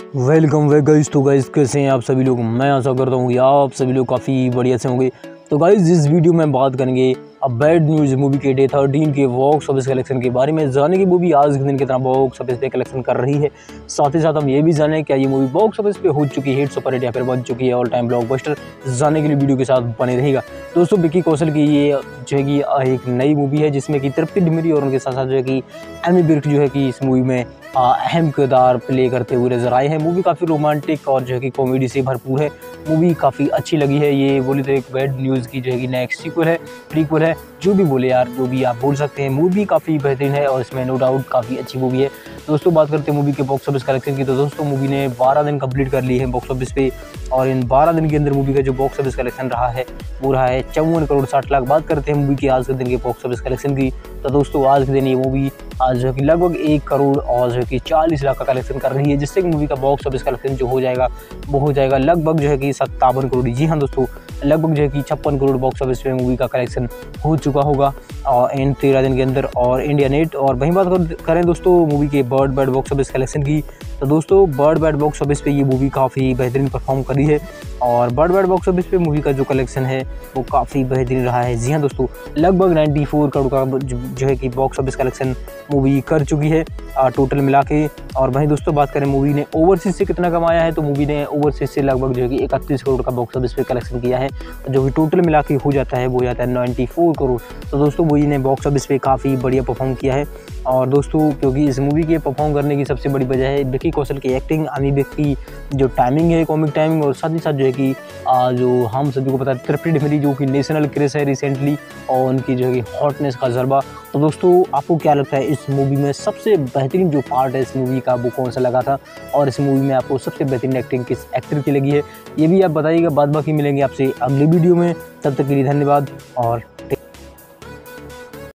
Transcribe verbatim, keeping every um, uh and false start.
Welcome वे guys. तो guys कैसे हैं आप सभी लोग। मैं आशा करता हूँ कि आप सभी लोग काफ़ी बढ़िया से होंगे। तो गाइस इस वीडियो में बात करेंगे अब बैड न्यूज़ मूवी के डे थर्टीन के बॉक्स ऑफिस कलेक्शन के बारे में, जाने की मूवी आज के दिन कितना बॉक्स ऑफिस पे कलेक्शन कर रही है। साथ ही साथ हम ये भी जानें क्या ये मूवी बॉक्स ऑफिस पे हो चुकी है हिट, सुपर हिट या फिर बन चुकी है ऑल टाइम ब्लॉकबस्टर। जाने के लिए वीडियो के साथ बने रहेगा। दोस्तों विक्की कौशल की ये जो है कि एक नई मूवी है जिसमें कि तृप्ति डिमरी और उनके साथ साथ जो है कि एमी विर्क जो है कि इस मूवी में अहम किरदार प्ले करते हुए नजर आए हैं। मूवी काफ़ी रोमांटिक और जो है कि कॉमेडी से भरपूर है। मूवी काफ़ी अच्छी लगी है। ये बोले तो एक बैड न्यूज़ की जो है कि नेक्स्ट सीक्वल है, प्रीक्वल है, जो भी बोले यार, जो भी आप बोल सकते हैं। मूवी काफ़ी बेहतरीन है और इसमें नो डाउट काफ़ी अच्छी मूवी है। दोस्तों बात करते हैं मूवी के बॉक्स ऑफिस कलेक्शन की। तो दोस्तों मूवी ने बारह दिन कंप्लीट कर ली है बॉक्स ऑफिस पे, और इन बारह दिन के अंदर मूवी का जो बॉक्स ऑफिस कलेक्शन रहा है वो रहा है चौवन करोड़ साठ लाख। बात करते हैं मूवी की आज के दिन के बॉक्स ऑफिस कलेक्शन की। तो दोस्तों आज के दिन ये मूवी आज जो है कि लगभग एक करोड़ और जो है कि चालीस लाख का कलेक्शन कर रही है, जिससे कि मूवी का बॉक्स ऑफिस कलेक्शन जो हो जाएगा वो हो जाएगा लगभग जो है कि सत्तावन करोड़। जी हाँ दोस्तों, लगभग जो है कि छप्पन करोड़ बॉक्स ऑफिस पे मूवी का कलेक्शन हो चुका होगा और इन तेरह दिन के अंदर। और इंडिया नेट और वहीं बात करें दोस्तों मूवी के bird bad box office collection की। तो दोस्तों बर्ड बैड बॉक्स ऑफिस पे ये मूवी काफ़ी बेहतरीन परफॉर्म करी है और बर्ड बैड बॉक्स ऑफिस पे मूवी का जो कलेक्शन है वो काफ़ी बेहतरीन रहा है। जी हाँ दोस्तों, लगभग चौरानवे करोड़ का जो है कि बॉक्स ऑफिस कलेक्शन मूवी कर चुकी है टोटल मिला के। और वहीं दोस्तों बात करें मूवी ने ओवरसीज से कितना कमाया है, तो मूवी ने ओवरसीज से लगभग जो है कि इकतीस करोड़ का बॉक्स ऑफिस पे कलेक्शन किया है, जो कि टोटल मिला के हो जाता है वो जाता है चौरानवे करोड़। तो दोस्तों मूवी ने बॉक्स ऑफिस पे काफ़ी बढ़िया परफॉर्म किया है। और दोस्तों क्योंकि इस मूवी के परफॉर्म करने की सबसे बड़ी वजह है विक्की कौशल की एक्टिंग, एमी विर्क की जो टाइमिंग है, कॉमिक टाइमिंग, और साथ ही साथ जो है कि जो हम सभी को पता है तृप्ति डिमरी जो कि नेशनल क्रेज है रिसेंटली, और उनकी जो है कि हॉटनेस का जज्बा। तो दोस्तों आपको क्या लगता है इस मूवी में सबसे बेहतरीन जो पार्ट है इस मूवी का वो कौन सा लगा था, और इस मूवी में आपको सबसे बेहतरीन एक्टिंग किस एक्टर की लगी है, ये भी आप बताइएगा। बाद बाकी मिलेंगे आपसे अगली वीडियो में, तब तक के लिए धन्यवाद और